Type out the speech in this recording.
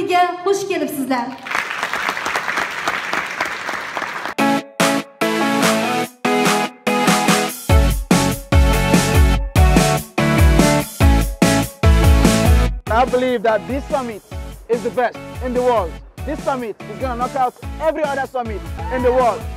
sammitiga xush kelibsizlar. I believe that this summit is the best in the world. This summit is going to knock out every other summit in the world.